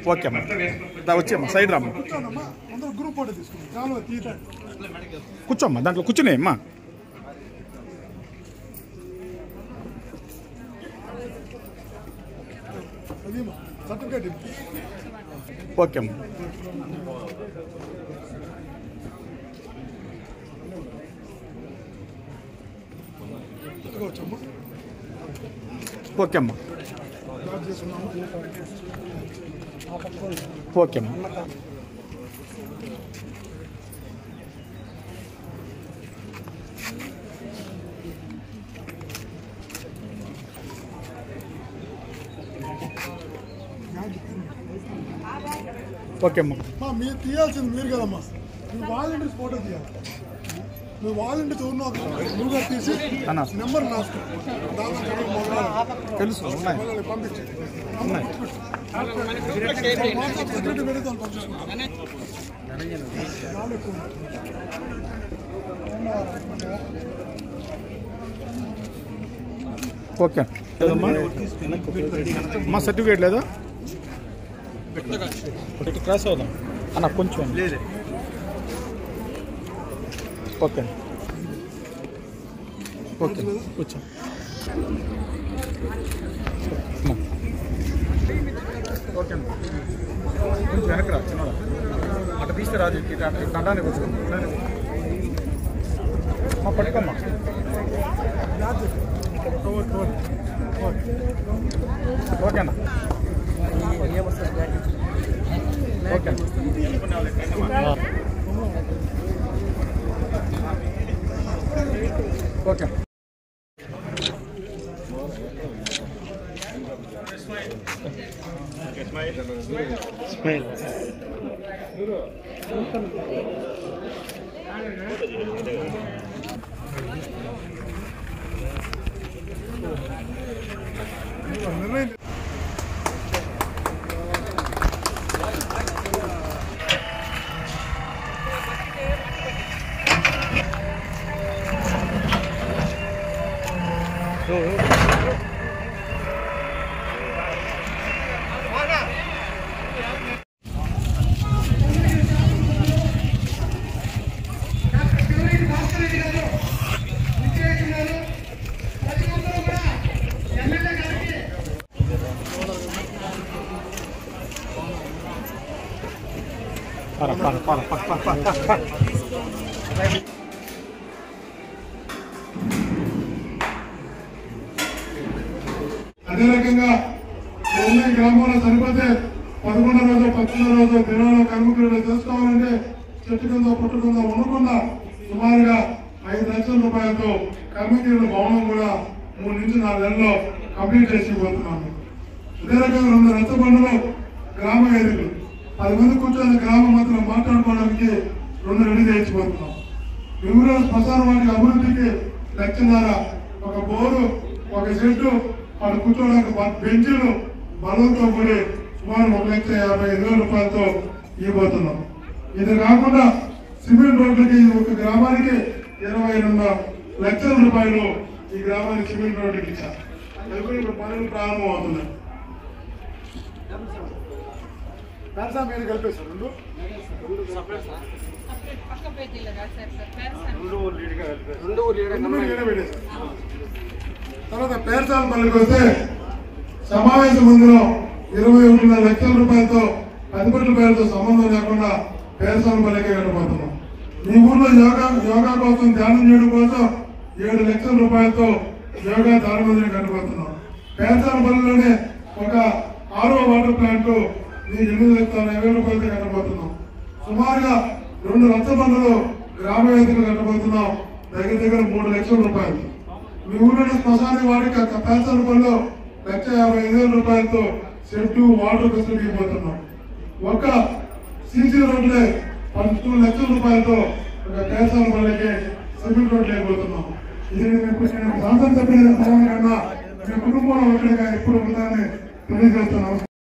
Okay అమ్మా వచ్చేమ్మా side రామ్మా కూర్చోమ్మా దాంట్లో కూర్చునే అమ్మా ఓకే అమ్మా ఓకే అమ్మా ఓకే అమ్మా ఓకే అమ్మా మీరు తీయాల్సింది మీరు కదమ్మా మీరు వాలంటీర్స్ ఫోటో తీయాలి నువ్వు వాలంటీర్ చూడన్నావు నువ్వుగా తీసి నెంబర్ రాసుకో తెలుసు పంపించి ఓకే మా సర్టిఫికేట్ లేదా క్రాస్ అవుదాం అన్న కొంచెం లేదు ఓకే ఓకే కూర్చో ఓకే కొంచెం వెనక్కి రా చిన్న అటు తీస్తే రాదు దండాన్ని కూర్చోండి మా పట్టుకోమ్మా ఓకేనా ఓకే ఓకే స్మైల్ అదే రకంగా గ్రామంలో సరిపోతే 11వ రోజు 19వ రోజు దినాల కార్మికులు తెలుసుకోవాలంటే చెట్టు కింద పుట్టు కింద ఉండకుండా సుమారుగా 5 లక్షల రూపాయలతో కార్మికుల భవనం కూడా 3 నుంచి 4 నెలల్లో కంప్లీట్ చేసిపోతున్నాము. అదే రకంగా 2 రచ్చబండలు గ్రామ వేదికలు 10 మంది కూర్చొని గ్రామం మాత్రం మాట్లాడుకోవడానికి 2 రెడీ చేయించిపోతున్నాం. వివిధ శ్మశాన వాటి అభివృద్ధికి లక్షన్నర, ఒక బోరు, ఒక షెడ్డు, వాళ్ళు కూర్చోడానికి బెంచీలు బలంతో కూడి సుమారు 1,55,000 రూపాయలతో ఇవ్వబోతున్నాం. ఇది కాకుండా సిమెంట్ రోడ్లకి ఒక గ్రామానికి 22 లక్షల రూపాయలు ఈ గ్రామానికి సిమెంట్ రోడ్డుకి ఇచ్చారు. ఇప్పుడు పనులు ప్రారంభం అవుతున్నాయి. మీరు కలిపేశారు తర్వాత పేర్చాల పనులకు వస్తే సమావేశ మందిలో 21 లక్షల రూపాయలతో 10 కోట్ల రూపాయలతో సంబంధం లేకుండా పేర్చాల పనులకే కట్టబోతున్నాం. మీ ఊర్లో యోగా కోసం ధ్యానం చేయడం కోసం 7 లక్షల రూపాయలతో యోగా దాన మందిని కట్టబోతున్నాం. పేర్చాల పనుల్లోనే ఒక RO వాటర్ ప్లాంట్ మీ 8,50,000 రూపాయలతో కట్టబోతున్నాం. సుమారుగా 2 రచ్చబండలు గ్రామ వేదికలు కట్టబోతున్నాం. దగ్గర 3 లక్షల రూపాయలు. మీ ఊళ్ళో శ్మశాన వాడికి పేర్చాల పనులు 1,55,000 రూపాయలతో షెడ్డు, వాటర్ ఫెసిలిటీ ఇవ్వబోతున్నాం. ఒక్క సీసీ రోడ్లే 12 లక్షల రూపాయలతో ఒక పేర్చాల పనులకి సిమెంట్ రోడ్లు అయిపోతున్నాం. ఇది మీకు శాసన సభ్యుల కన్నా మీ కుటుంబంలో ఒకటిగా ఎప్పుడు ఉందని తెలియజేస్తున్నాం.